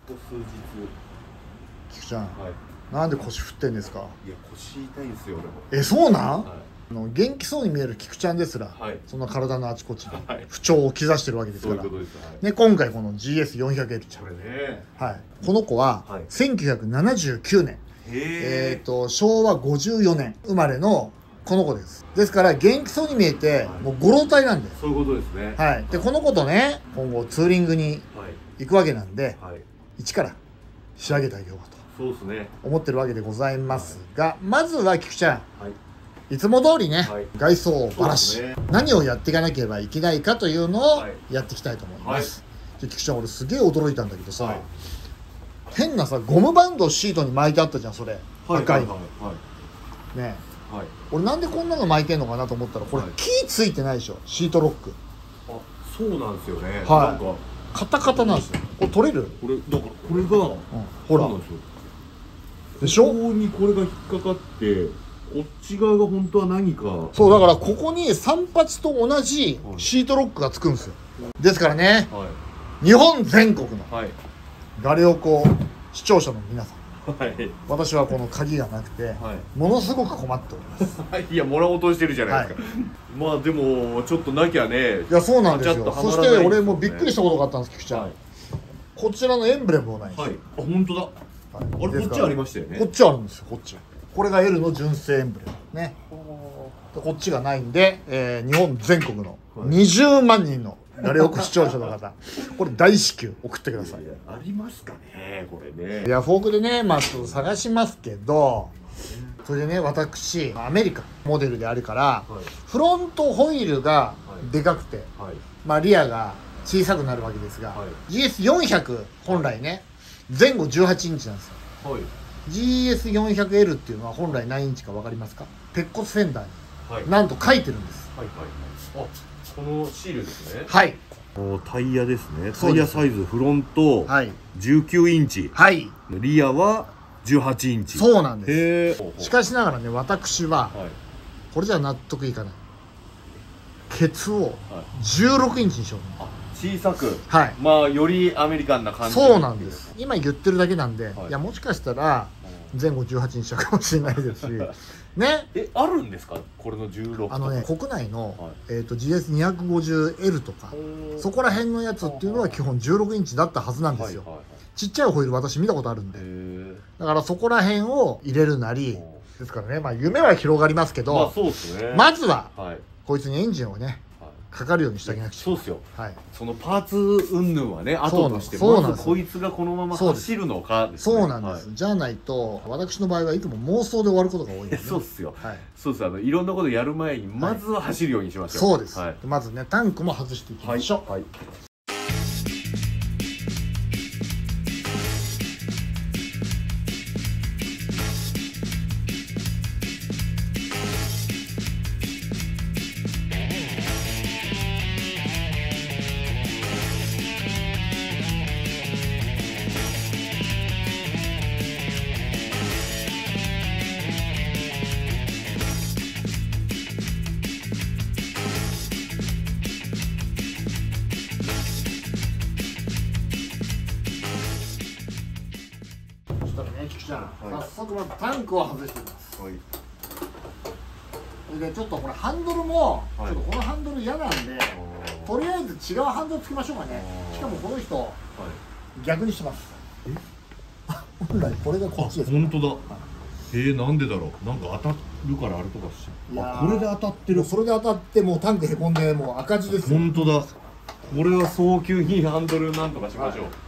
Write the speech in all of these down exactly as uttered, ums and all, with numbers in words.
こ数日。 菊ちゃん、 はい、 なんで腰振ってんですか？ いや腰痛いんですよ俺も。 え、そうなん？ はい、 あの元気そうに見える菊ちゃんですら、はい、その体のあちこちに不調を兆してるわけですから、はい、そういうことです、はい、ね、今回この ジーエスよんひゃくエル ちゃん、これね、はい、この子はせんきゅうひゃくななじゅうきゅうねん、えーと昭和ごじゅうよねん生まれのこの子です。ですから元気そうに見えて、はい、もうご老体なんで、 そういうことですね。 はい、でこの子とね今後ツーリングに行くわけなんで、はい、一から仕上げてあげようかとそうですね思ってるわけでございますが、はい、まずは菊ちゃん、はい、いつも通りね、はい、外装をばらし、ね、何をやっていかなければいけないかというのをやっていきたいと思います、はい、で菊ちゃん俺すげえ驚いたんだけどさ、はい、変なさゴムバンドシートに巻いてあったじゃんそれ、はい、赤いの、はいはい、ねえ、はい、俺なんでこんなの巻いてんのかなと思ったらこれ、はい、キーついてないでしょシートロック。 あ、そうなんですよね。 はい、 なんかカタカタなんですよ。これ取れる？ これだからこれが、うん、 ほらでしょ。 ここにこれが引っかかってこっち側が本当は何かそうだからここに三髪と同じシートロックがつくんですよ、はい、ですからね、はい、日本全国のガレオコ視聴者の皆さん、はい、私はこの鍵がなくて、はい、ものすごく困っておりますいやもらおうとしてるじゃないですか、はい、まあでもちょっとなきゃね。 いやそうなんですよ。そして俺もびっくりしたことがあったんです菊ちゃん、はい、こちらのエンブレムもないんですよ、はい、あ本当だ、はい、あれこっちありましたよね。 こっちあるんですよ。こっちこれが エル の純正エンブレムね。こっちがないんで、えー、日本全国のにじゅうまんにんのガレオコ視聴者の方これ大至急送ってください。 いやありますかねこれね。 いやフォークでねまあちょっと探しますけど、それでね私アメリカモデルであるから、はい、フロントホイールがでかくて、はい、まあリアが小さくなるわけですが、はい、ジーエスよんひゃく 本来ね前後じゅうはちインチなんですよ、はい、ジーエスよんひゃくエル っていうのは本来何インチか分かりますか？鉄骨フェンダーに、はい、なんと書いてるんです。はいはいはい。あこのシールですね。はい。 タイヤですね。タイヤサイズフロントじゅうきゅうインチ、はい、リアはじゅうはちインチ。 そうなんです。しかしながらね私はこれじゃ納得いかない。ケツをじゅうろくインチにしようと思う。 小さく、はい、まあよりアメリカンな感じ。 そうなんです。今言ってるだけなんで、はい、いやもしかしたら前後じゅうはちにしたかもしれないですしね。 えあるんですかこれのじゅうろく。 あのね国内の、はい、えーと ジーエスにひゃくごじゅうエル とかそこら辺のやつっていうのは基本じゅうろくインチだったはずなんですよ。ちっちゃいホイール私見たことあるんで、だからそこら辺を入れるなりですからね、まあ夢は広がりますけど、まあそうですね、まずは、はい、こいつにエンジンをねかかるようにしてあげなくちゃ。 そうですよ、はい、そのパーツ云々はね後として、まずこいつがこのまま走るのかですね。 そうなんです、はい、じゃないと私の場合はいつも妄想で終わることが多いんで、ね、 そうですよ、はい、そうです。あのいろんなことやる前にまずは走るようにしましょう、 はい、そうです、はい、まずねタンクも外していきましょう。はい、はい。じゃあ、はい、早速まずタンクを外していきます。はい。でちょっとこれハンドルも、はい、ちょっとこのハンドル嫌なんで、とりあえず違うハンドルつけましょうかね。しかもこの人、はい、逆にしてます。え？本来これがこっちです。 本当だ。はい、えー、なんでだろう。なんか当たるからあれとかしちゃう。あ、これで当たってる。 それで当たってもうタンクへこんでもう赤字ですよ。 本当だ。これは早急にハンドルなんとかしましょう。はい、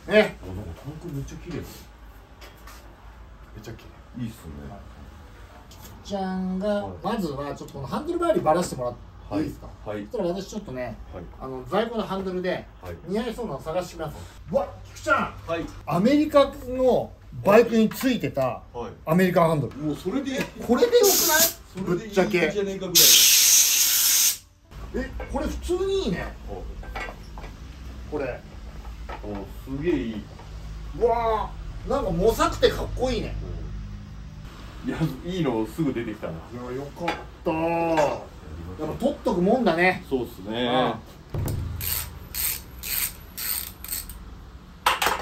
ね。あ、なんかタンクめっちゃ綺麗です。めっちゃ綺麗。いいっすね。 じゃんが、はい、まずはちょっとこのハンドル周りバラしてもらっていいですか。はい。そしたら私ちょっとね、はい、あの在庫のハンドルで似合いそうなの探してみます。うわ、菊ちゃん。はい。アメリカのバイクについてたアメリカンハンドル。もうそれでこれでよくない？ぶっちゃけ。え、これ普通にいいね。これ。 お、すげえいい。 うわー、なんかもさくてかっこいいね。 いや、いいのすぐ出てきたな。いや、よかった。やっぱ取っとくもんだね。 そうっすね。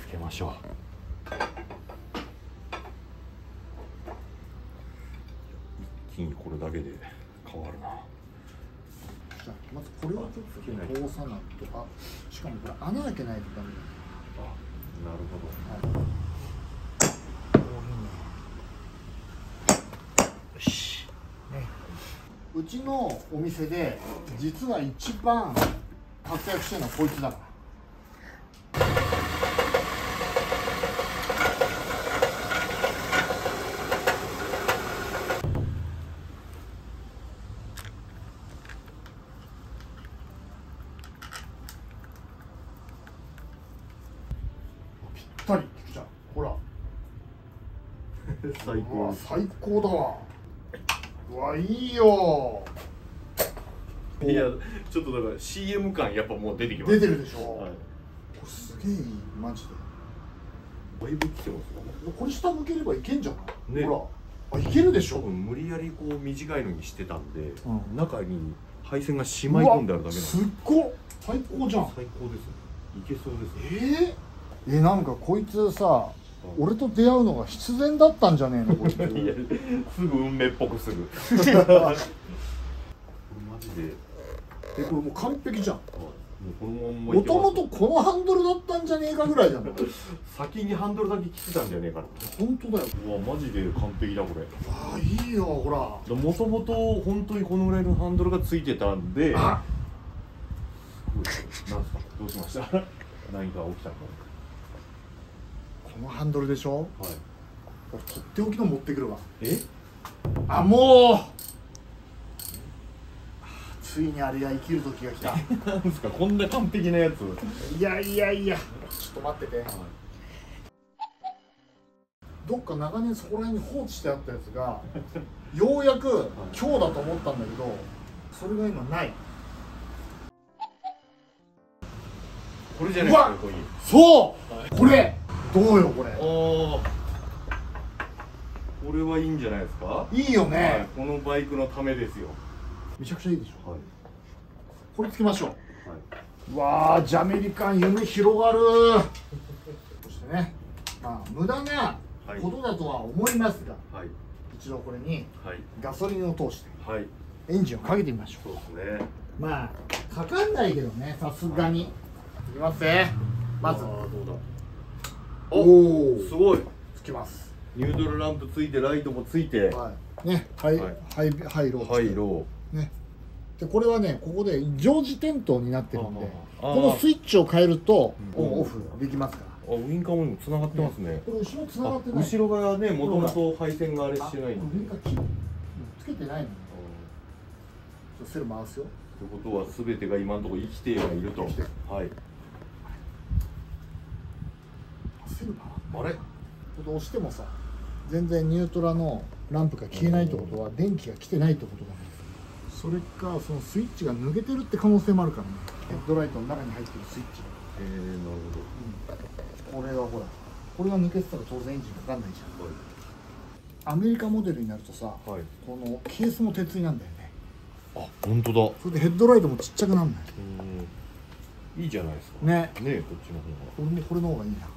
つけましょう。一気にこれだけで変わるな。 じゃあまずこれをちょっと通さないと、あ、しかもこれ穴開けないとダメだ。 あ、なるほど。 はい、よし、ね、うちのお店で実は一番活躍してるのはこいつだから。ぴったり、菊ちゃん、ほら。 最高。 最高だわ。うわ、いいよ。 いや、ちょっとだから シーエム 感やっぱもう出てきます。 出てるでしょ。 はい、 これすげえいい、マジで。 だいぶ来てますね。 これ下向ければいけんじゃない。 ね、 ほら、あ、いけるでしょ。 多分無理やりこう短いのにしてたんで、 うん、 中に配線がしまい込んであるだけなんで。 すっご、最高じゃん。 最高ですね。いけそうですね。 えー、え、なんかこいつさ、俺と出会うのが必然だったんじゃねえのこいつ。 いや、すぐ運命っぽくする。これマジで。 え、これもう完璧じゃん。 もともとこのハンドルだったんじゃねえかぐらいじゃん。 先にハンドルだけ切ってたんじゃねえかな。 本当だよ。 うわ、マジで完璧だこれ。 ああ、いいよ、ほら。 もともと本当にこのぐらいのハンドルがついてたんで。 あ、 なんですか。どうしました。何か起きたの。 このハンドルでしょ。 はい。 とっておきの持ってくるわ。 え？ あ、もう。ついにあれが生きる時が来た。 なんですか、こんな完璧なやつ。 いやいやいや、ちょっと待ってて。はい、どっか長年そこら辺に放置してあったやつがようやく今日だと思ったんだけど、それが今ない。 これじゃないですか。こそう、はい、これどうよこれ。 おお、これはいいんじゃないですか。 いいよね、はい、 このバイクのためですよ。 めちゃくちゃいいでしょ。はい、これつけましょう。はい、うわあ、ジャメリカン夢広がる。そしてね、まあ無駄なことだとは思いますが、はい、一度これにガソリンを通して、はい、エンジンをかけてみましょう。そうですね。まあかかんないけどね、さすがに。いきますね。まず、あ、どうだ。おお、すごい。つきます。 ニュートラルランプついて、ライトもついて、 はい、ね、はい、はい、ハイロー、 ハイローね。でこれはね、ここで常時点灯になってるんで、このスイッチを変えるとオンオフできますから。 あ、ウインカーもつながってますね。 ね、これ後ろつながってない。 後ろ側ね、もともと配線があれしてないんで。 ウインカーつけてないの。セル回すよ。 ということは全てが今のところ生きてはいると。はい。 セル回る。あれ？押してもさ、全然ニュートラのランプが消えないってことは電気が来てないってことだね。それかそのスイッチが抜けてるって可能性もあるからね。ヘッドライトの中に入ってるスイッチが。 えー、なるほど。うん、これはほら、これが抜けてたら当然エンジンかかんないじゃん。はい、アメリカモデルになるとさ、はい、このケースも鉄になんだよね。 あ、本当だ。 それでヘッドライトもちっちゃくなんだよ。 いいじゃないですか。 ね。 ね、こっちの方が。 俺もこれの方がいいな。や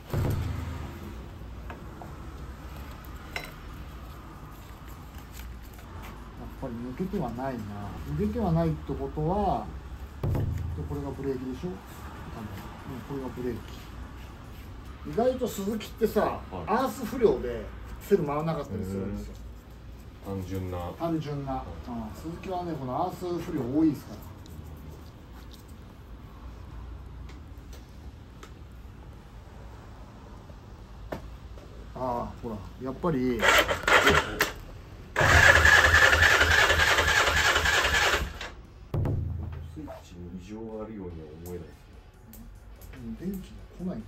っぱり抜けてはないな。抜けてはないってことは、これがブレーキでしょ。これがブレーキ。意外とスズキってさ、はい、アース不良でセル回らなかったりするんですよ。 単純な。 単純な。はい、うん、スズキはね、このアース不良多いですから。ああ、ほら、やっぱり。 スイッチに異常があるようには思えないですね。 電気が来ないんだよね。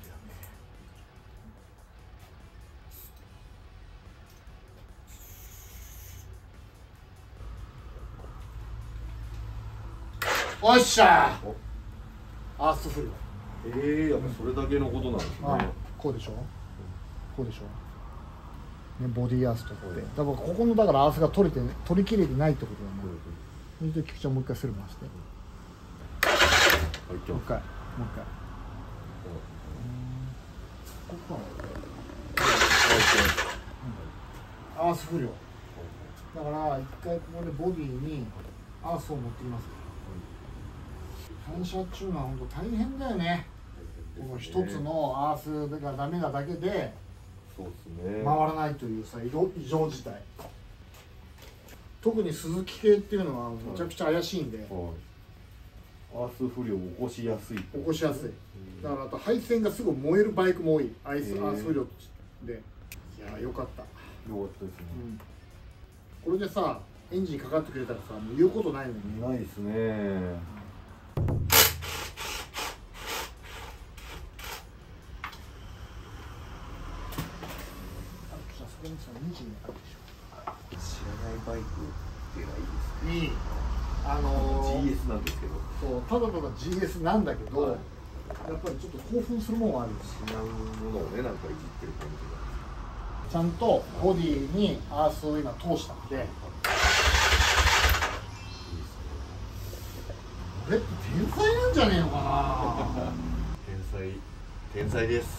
おっしゃー。アースフル。 ええー、やっぱそれだけのことなんですね。ああ、 こうでしょ。こうでしょ。ね、ボディアースとって、だからここのだからアースが取れて取り切れてないってことだね。それで菊ちゃんもう一回セル回して。もう一回、もう一回。 アース不良だから一回ここでボディにアースを持ってきます。反射っていうのは本当大変だよね。この一つのアースがダメなだけで回らないというさ異常事態。特に鈴木系っていうのはめちゃくちゃ怪しいんで、はいはい、 アース不良を起こしやすい。起こしやすい。だからあと配線がすぐ燃えるバイクも多い。アイスアース不良で。いやーよかった。 よかったですね。うん、 これでさエンジンかかってくれたらさもう言うことないのに。 ないですね。知らないバイクっていうのはいいですね。いい。あのー、ジーエス なんですけど。 そうただただ ジーエス なんだけど、はい、やっぱりちょっと興奮するものがあるんですよ。 違うものをねなんかいじってる感じが。 ちゃんとボディにアースを今通したんで。これって天才なんじゃねえのかな。 天才天才です。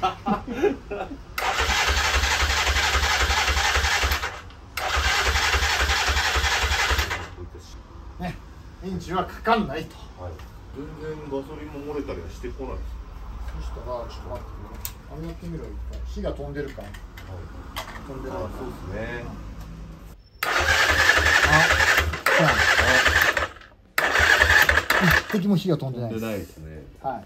ね、エンジンはかかんないと、 はい、全然ガソリンも漏れたりはしてこないです。 そしたらちょっと待ってね、あれやってみろよ。一回火が飛んでるか、はい、飛んでないか。 あ、そうですね。 あ、一滴も火が飛んでないです。 飛んでないですね。 はい。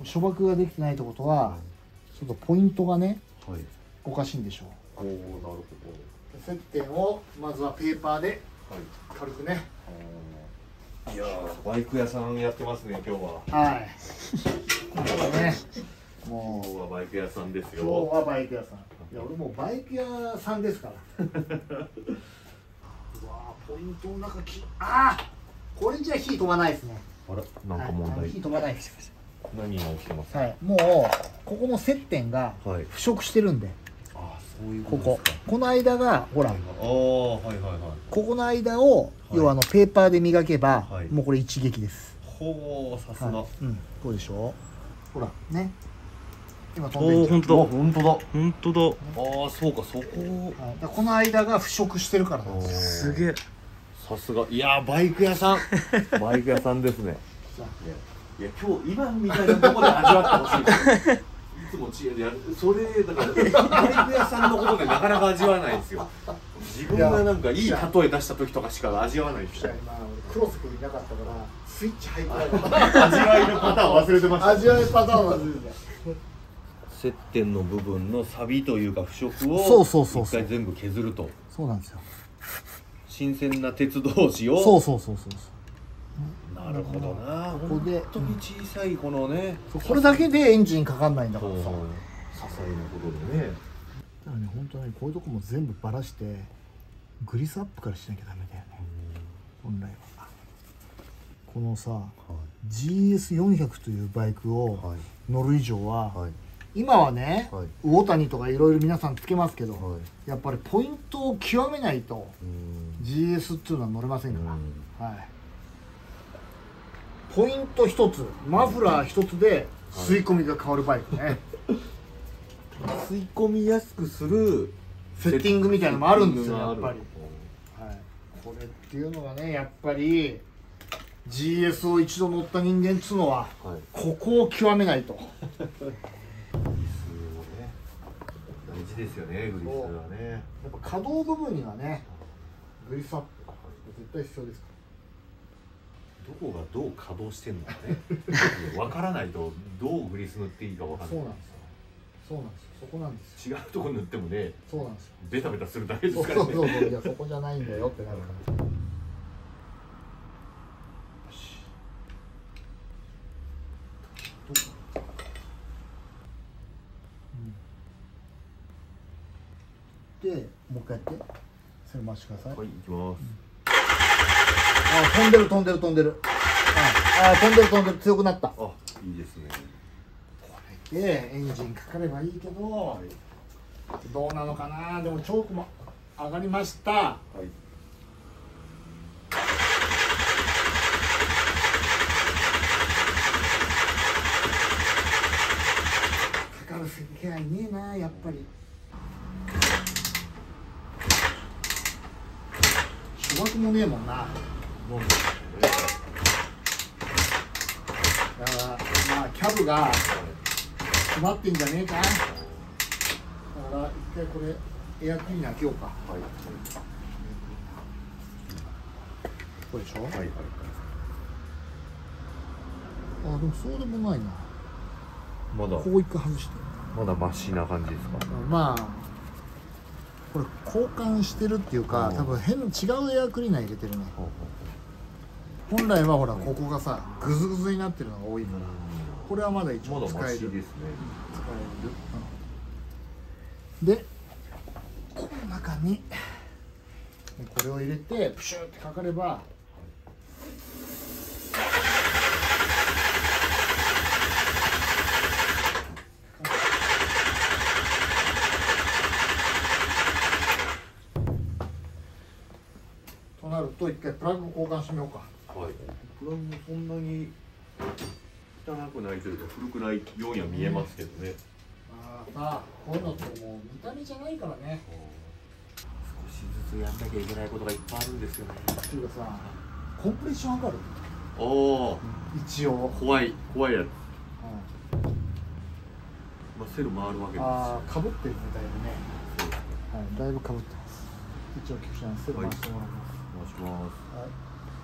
処爆ができてないってことは、ちょっとポイントがね、はい、おかしいんでしょう。 おお、なるほど。 接点をまずはペーパーで軽くね。 いやー、バイク屋さんやってますね、今日は。 はい。今日はね、 もう今日はバイク屋さんですよ。 今日はバイク屋さん。いや、俺もうバイク屋さんですから。うわー、ポイントの中き、ああ、これじゃ火飛ばないですね。 あら、なんか問題。はい、 火飛ばないです。 何が起きてますか。 はい、もうここの接点が腐食してるんで。はい、 あ、そういうことですか。 ここ、この間がほら、ああ、はいはいはい。 ここの間を、要はあのペーパーで磨けば、はい、もうこれ一撃です。 ほう、さすが。はい、 うん、こうでしょう。ほらね。今飛んでる。 おお、本当だ。本当だ。本当だ。ああ、そうか、そこ。 はい、この間が腐食してるからなんです。 すげえ。さすが。いやー、バイク屋さん。バイク屋さんですね。いや、今日今みたいなところで味わってほしい。いつも知恵でやる。それだからバイク屋さんのことでなかなか味わわないんですよ。自分がなんかいい例え出した時とかしか味わわないですよ。 今クロス君いなかったからスイッチ入ってなかった。 味わいのパターン忘れてました。 味わいパターン忘れてた。 接点の部分のサビというか腐食をそうそうそう一回全部削ると。 そうなんですよ。 新鮮な鉄同士を。 そうそうそうそう。 なるほどな。ここで本当に小さいこのね、 これだけでエンジンかかんないんだからさ。些細なことでね。 だからね、本当にこういうとこも全部ばらしてグリスアップからしなきゃダメだよね。本来は。このさ、はい、ジーエスよんひゃく というバイクを乗る以上は、はい、今はね、はい、魚谷とかいろいろ皆さんつけますけど、はい、やっぱりポイントを極めないと ジーエス っていうのは乗れませんから。はい。ポイント一つ、マフラー一つで吸い込みが変わるバイクね。 吸い込みやすくするセッティングみたいなのもあるんですよ、やっぱり。はい、これっていうのがね、やっぱり ジーエス を一度乗った人間っつうのは、はい、ここを極めないと。 大事ですよね、グリスはね。 やっぱ可動部分にはね、グリスアップ絶対必要ですから。 どこがどう稼働してんのかね分からないとどうグリス塗っていいか分からない。 そうなんですよ。そうなんですよ。そこなんですよ。違うとこ塗ってもね、 そうなんですよ。 ベタベタするだけですからね。 そうそうそう、いやそこじゃないんだよってなるから。よし。うん、で、もう一回やって。それ回してください。 はい、行きます。うん、 あ、飛んでる飛んでる飛んでる。ああ、飛んでる飛んでる、強くなった。 あ、いいですね。 これでエンジンかかればいいけど、はい、どうなのかな。でもチョークも上がりました。はい、かかる気配ねえなやっぱり。諸枠もねえもんな。だからまあキャブが詰まってんじゃねえか。だから一回これエアクリーナー開けようか。はい、これでしょ。はいはい。あ、でもそうでもないな。 まだここ一回外して。 まだマシな感じですか。 まあこれ交換してるっていうか、多分変な違うエアクリーナー入れてるね。本来はほらここがさグズグズになってるのが多いから、これはまだ一応使える。 ですね。使える。でこの中にこれを入れてプシューってかかれば。となると一回プラグ交換してみようか。 はい。プラグもそんなに汚くないというか古くないようには見えますけどね。 ああさあこういうのってもう見た目じゃないからね。 少しずつやんなきゃいけないことがいっぱいあるんですよね。 っていうかさ、コンプレッション測る。 おお。 一応。 怖い怖いやつ。うん。まあセル回るわけです。 ああ、かぶってるねだいぶね。そうですね。はい、だいぶかぶってます。一応菊池さんセル回してもらいます。 回します。はい。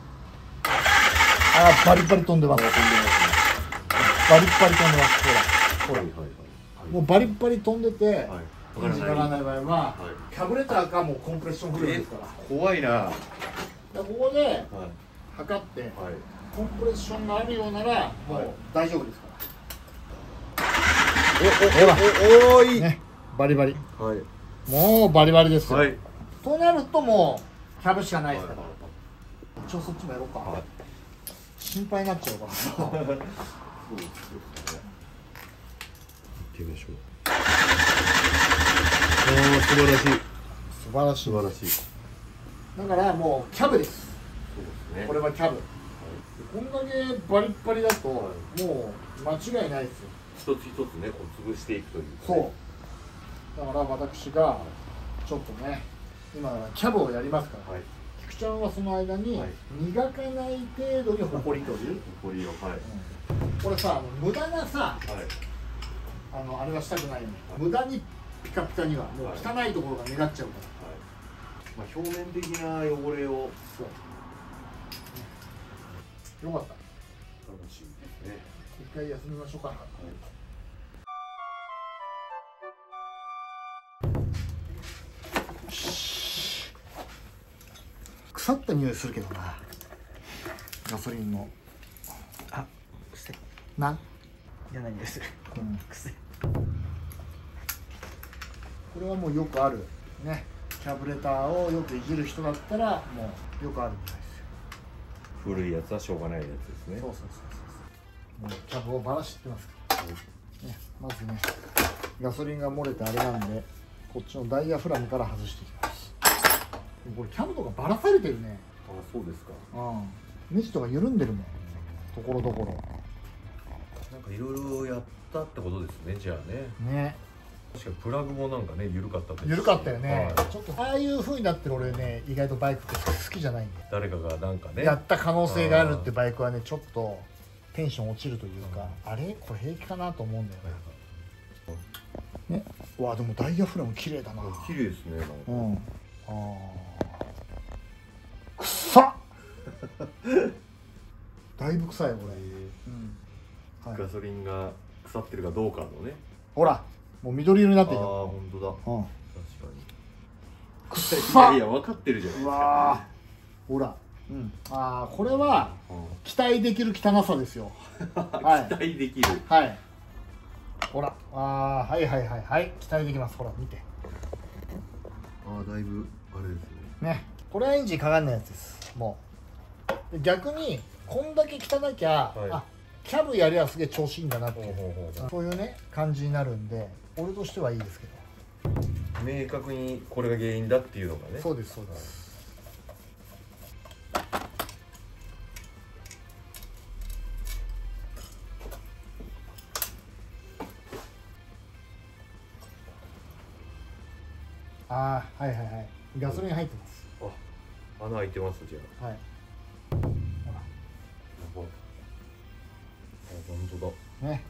ああ、バリバリ飛んでます。飛んでますね。バリバリ飛んでます。ほら、ほら。はいはいはい。もうバリバリ飛んでて、はい、わからない場合は、はい、キャブレターかもうコンプレッションフルですから。 怖いな。 ここで測って、はい、コンプレッションがあるようならもう大丈夫ですから。 おおおおい、 ね、バリバリ。 はい。 もうバリバリですよ。 はい。 となるともうキャブしかないですから。はい、一応そっちもやろうか。はい、心配になっちゃうからさ。そうですね。 行ってみましょう。おお、素晴らしい。 素晴らしい。 素晴らしい。 だからもうキャブです。 そうですね。 これはキャブ。はい、こんだけバリッバリだと、もう間違いないですよ。 一つ一つね、こう潰していくという、ね。 そう。だから私がちょっとね、今キャブをやりますから。はい、菊ちゃんはその間に磨かない程度にホコリ取り。 ホコリを、はい。 うん、これさ、無駄なさ、はい、あのあれはしたくないよね。無駄にピカピカにはもう汚いところが目立っちゃうから。 まあ、表面的な汚れを。そう。 よかった。 楽しみですね。 一回休みましょうか。はい、腐った匂いするけどな。ガソリンの。 あ、癖。 な。 じゃないんです。うん、癖。 これはもうよくあるね。キャブレターをよくいじる人だったらもうよくあるみたいですよ。 古いやつはしょうがないやつですね。 そうそうそうそう。もうキャブをばらしてますから、ね、まずねガソリンが漏れてあれなんでこっちのダイヤフラムから外していきます。これキャブとかばらされてるね。 ああ、そうですか。 うん、ネジとか緩んでるもんところどころ。 なんかいろいろやったってことですね。じゃあね。 ね。 確かにプラグもなんかね緩かったですし。 緩かったよね、 はい、 ちょっとああいう風になってる俺ね意外とバイクって好きじゃないんで。 誰かがなんかねやった可能性があるってバイクはねちょっとテンション落ちるというか、あれこれ平気かなと思うんだよね。ね、わあでもダイヤフラム綺麗だな。 綺麗ですね。なんか、 うん、ああくっさだいぶ臭いよこれ、 うん、はい、ガソリンが腐ってるかどうかのね。 ほらもう緑色になってるじゃん。ああ本当だ、うん、確かにくっさ。 いやいや分かってるじゃないですか。 うわほら、うん、ああこれは期待できる汚さですよ。 はい、期待できる。 はい。ほら、ああはいはいはいはい期待できます。ほら見て。 ああだいぶあれですね。 ね、これはエンジンかかんないやつです。もう逆にこんだけ汚きゃ、はい、あキャブやりゃすげえ調子いいんだなっていうそういうね感じになるんで俺としてはいいですけど。 明確にこれが原因だっていうのがね。 そうですそうです。 ああ、はいはいはい。ガソリン入ってます。 あ、穴開いてますじゃあ。はい。ほら。やばい。あ、本当だ。ね。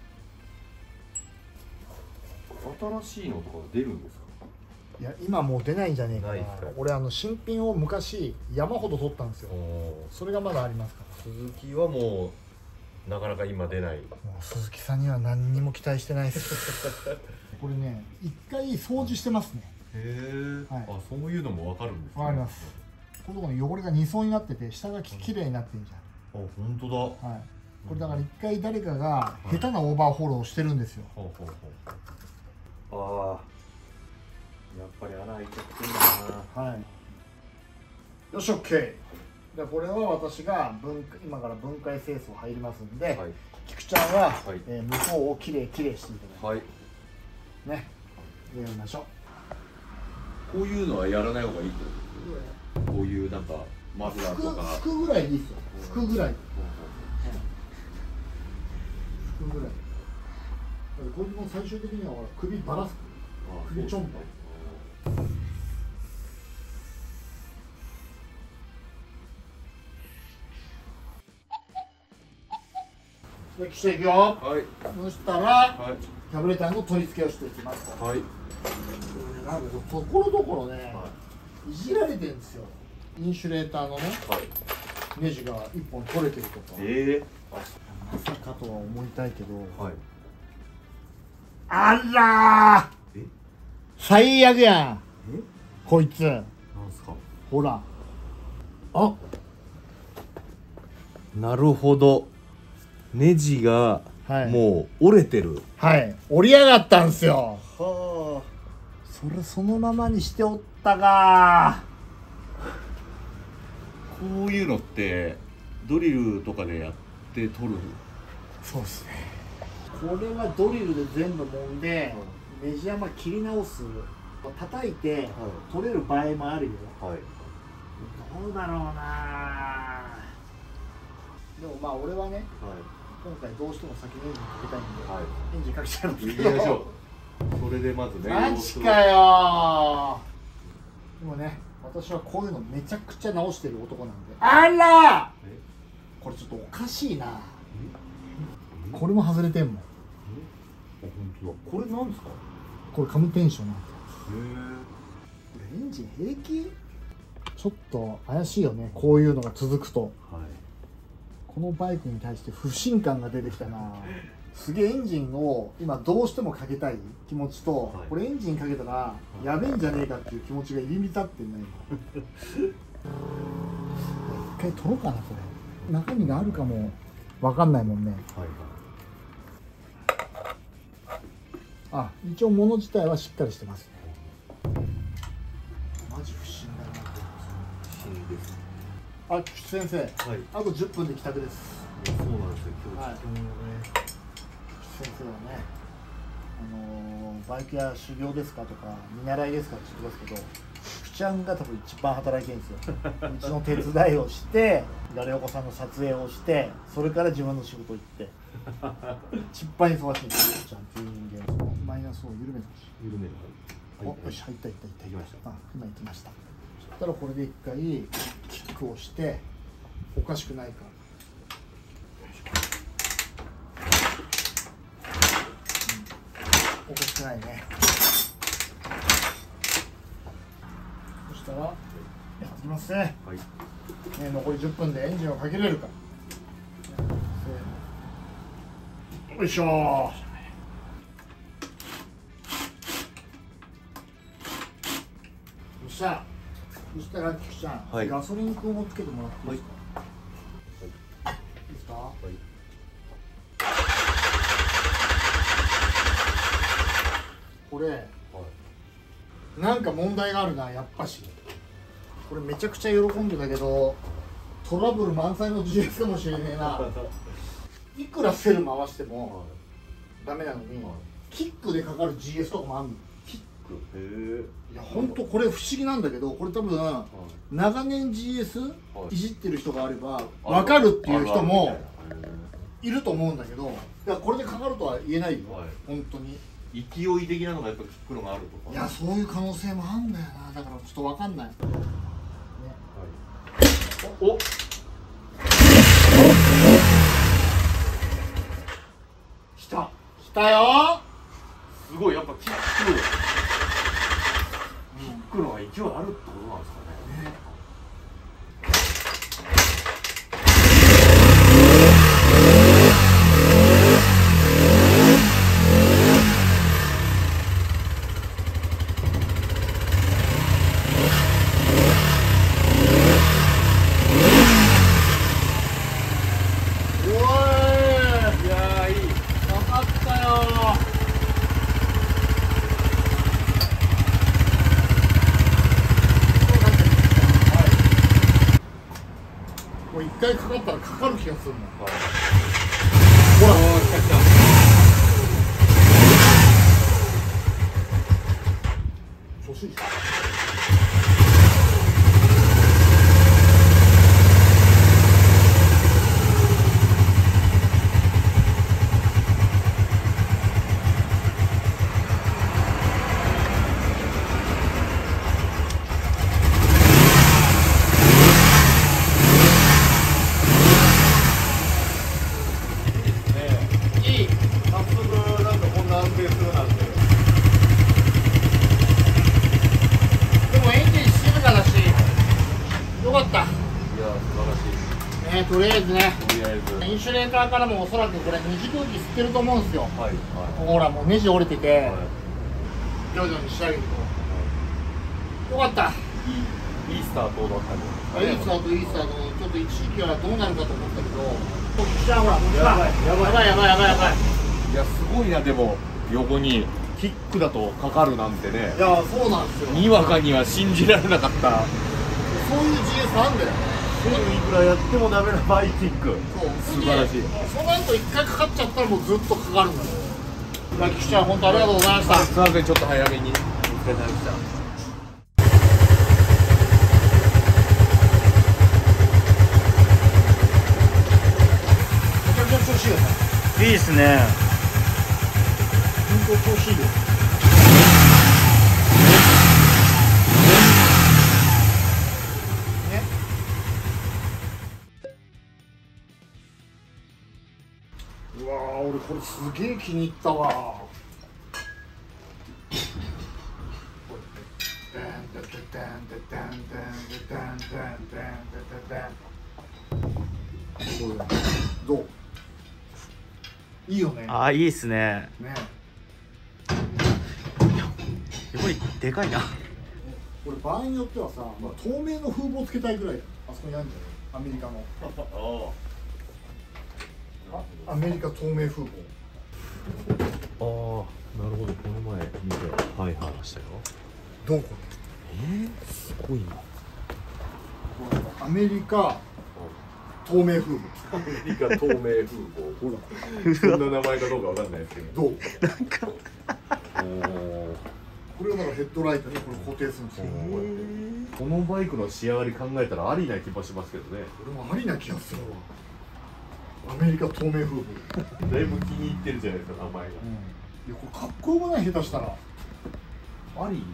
新しいのとか出るんですか？ いや、今もう出ないんじゃねえかな。俺あの新品を昔山ほど取ったんですよ。それがまだありますから。 鈴木はもうなかなか今出ない。もう鈴木さんには何にも期待してないですこれね、一回掃除してますね。 へえ、はい、あ、そういうのも分かるんですね。 分かります。このところ汚れがに層になってて、下がきれいになってるじゃん。 あ、本当だ。 はい。これだから一回誰かが下手なオーバーホールをしてるんですよ。ほうほうほう。ああ、やっぱり穴開いちゃってんだな。はい。 よし、オッケー。でこれは私が分今から分解清掃入りますんで、はい、菊ちゃんは、はい、えー、向こうをきれいきれいしていただいて、はい、ね、やりましょう。こういうのはやらない方がいいってことです。こういうなんかマフラーとか服ぐらいでいいですよ。服ぐらい。服ぐらい。これも最終的には首ばらす。首ちょんぱ。で、着ていくよ。はい。そしたら、はい、キャブレターの取り付けをしていきます。はい。なんかところどころね、はい、いじられてるんですよ。インシュレーターのね、はい、ネジがいっぽん取れてるとか。ええー。まさかとは思いたいけど。はい。あらー。え？最悪やん。え？こいつ。なんすか。ほら。 あ。なるほど。ネジがもう折れてる。 はい、折りやがったんすよ。はあ、それそのままにしておったか。 こういうのってドリルとかでやって取る？ そうですね。これはドリルで全部揉んで、うん、ネジ山切り直す、叩いて取れる場合もあるよ。はい、どうだろうな。でもまあ俺はね、はい、今回どうしても先にエンジンかけたいんで、はい、エンジンかけちゃうんですけど。行きましょう。それでまずね。 マジかよー。でもね、私はこういうのめちゃくちゃ直してる男なんで。あらー。これちょっとおかしいな。これも外れてんもん。あ、 本当だ。これなんですか？ これカムテンションなんで。へえ。エンジン平気？ちょっと怪しいよね。こういうのが続くと。はい。このバイクに対して不信感が出てきたな。すげえエンジンを今どうしてもかけたい気持ちと、はい、これエンジンかけたらやべえんじゃねえかっていう気持ちが入り浸ってんね今。一回取ろうかなこれ。中身があるかもわかんないもんね。はいはい、あ、一応物自体はしっかりしてますね。マジ不審だな。不審です。あ、菊池先生、はい、あとじゅっぷんで帰宅です。 そうなんですよ、今日、はい、菊池先生はね、あのー、バイク屋修行ですかとか見習いですかって言ってますけど、菊ちゃんが多分一番働いてるんですよ。うちの手伝いをしてガレオコさんの撮影をして、それから自分の仕事行って一番忙しいんですよ、菊ちゃんっていう人間。そのマイナスを緩めてほしい。 緩める。 お、よし、入った入った入った。行きました。あ、今行きました。そしたらこれで一回キックをしておかしくないか。うん、おかしくないね。そしたらやってきますね。はい、ね、残りじゅっぷんでエンジンをかけれるか。よいしょー。そしたらそしたら菊ちゃん、はい、ガソリン君をつけてもらっていいですか？はい、いいですか？はい、これ、はい、なんか問題があるな、やっぱし。これめちゃくちゃ喜んでたけどトラブル満載の ジーエス かもしれねえな。いくらセル回しても、はい、ダメなのに、はい、キックでかかる ジーエス とかもあるの。へえ。いや本当これ不思議なんだけど、これ多分、はい、長年 ジーエス いじってる人があれば分かるっていう人もいると思うんだけど、だからこれでかかるとは言えないよ、はい、本当に。 勢い的なのがやっぱ効くのがあるとか。 いや、そういう可能性もあんだよな。だからちょっと分かんない。 おお来た来たよ。 すごい、やっぱキック、キックのが勢いあるってことなんですかね。ね、 一回かかったらかかる気がするもん。 はい、 ほら、 来た来た。 調子いい。とりあえずね、 とりあえずインシュレーターからもおそらくこれ二次空気吸ってると思うんですよ。 はいはい、 ほらもうネジ折れてて、 はい、 徐々に仕上げると、はい、よかった。 いいいいスタートだったね。 いいスタートいいスタート。ちょっと一時期はどうなるかと思ったけど、こっちはほらもうやばいやばいやばいやばいやばいやばい。 いや、すごいな。でも横にキックだとかかるなんてね。 いや、そうなんですよ。 にわかには信じられなかった。 そういう ジーエス あんだよね。 いくらやってもダメなバイキック。 そう、 素晴らしい。 その後一回かかっちゃったらもうずっとかかるんだよ。まあ、菊池は本当ありがとうございました。 すみません、ちょっと早めに。お疲れ様でした。 めちゃくちゃ調子いいよね。 いいですね。 本当調子いいです。うわー、俺これすげえ気に入ったわ。どう？いいよね。 あ、いいですね。 ね。 これでかいな。 これ場合によってはさ、まあ、透明の風防つけたいぐらい。あそこにあるんじゃない？アメリカの。あ、アメリカ透明風防。 ああ、なるほど。この前見て、はいはいましたよ。 どうこれ？えー、すごいな。 アメリカ透明風防。 アメリカ透明風防。ほら。そんな名前かどうかわかんないですけど。 どう？ なんか。 これをなんかヘッドライトにこれ固定するんですよ。 このバイクの仕上がり考えたらありな気もしますけどね。 これもありな気がするわ。アメリカ透明風防。 だいぶ気に入ってるじゃないですか、名前が。うん、いや、これかっこよくない？下手したら。 あり。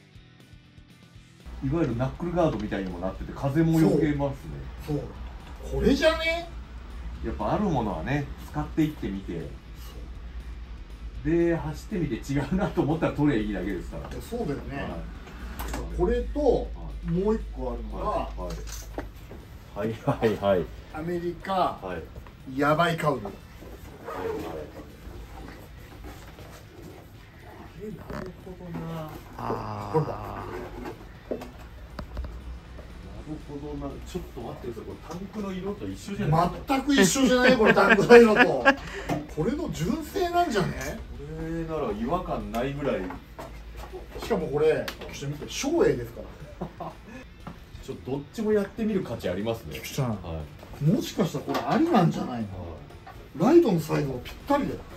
いわゆるナックルガードみたいにもなってて、風も避けますね。 そう。そう。これじゃね？ やっぱあるものはね、使っていってみて。で、走ってみて違うなと思ったら取ればいいだけですから。 そうだよね。はい、これと、もう一個あるのが、 はいはいはいはい。 アメリカ、 はい、 やばいカウル。はいはい。 え、なるほどな。 ああ。 これだ。 なるほどな。ちょっと待ってください。これタンクの色と一緒じゃないですか。 全く一緒じゃないこれタンクの色と。これの純正なんじゃね？ これなら違和感ないぐらい。 しかもこれ、ちょっと見て、照英ですから。 ちょっとどっちもやってみる価値ありますね。 菊ちゃん、 はい、 もしかしたらこれありなんじゃないの？はい、ライトのサイズもぴったりだよ。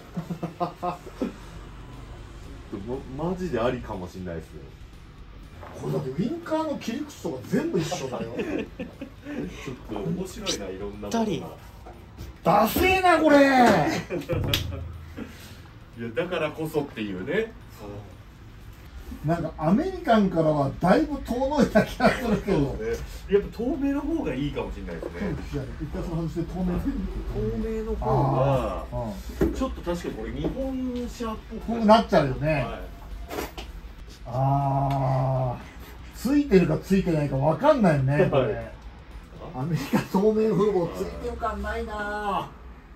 ま、マジでありかもしれないですね。 これだってウインカーの切り口とか全部一緒だよ。 ちょっと面白いな、いろんなものが。 ダセーなこれ。 いやだからこそっていうね。 なんかアメリカンからはだいぶ遠のいた気がするけど、ね、 やっぱ透明の方がいいかもしれないですね。 一回その外して透明透明の方がちょっと確かにこれ日本車っぽくなっちゃうよね、はい、ああついてるかついてないかわかんないよねこれ、はい、アメリカ透明風貌ついてる感ないな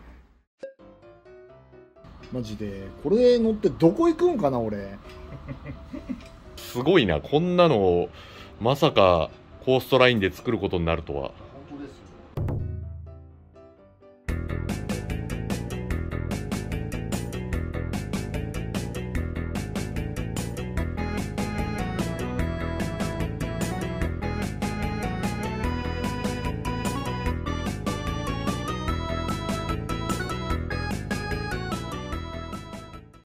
マジでこれ乗ってどこ行くんかな俺すごいな、こんなのをまさかコーストラインで作ることになるとは。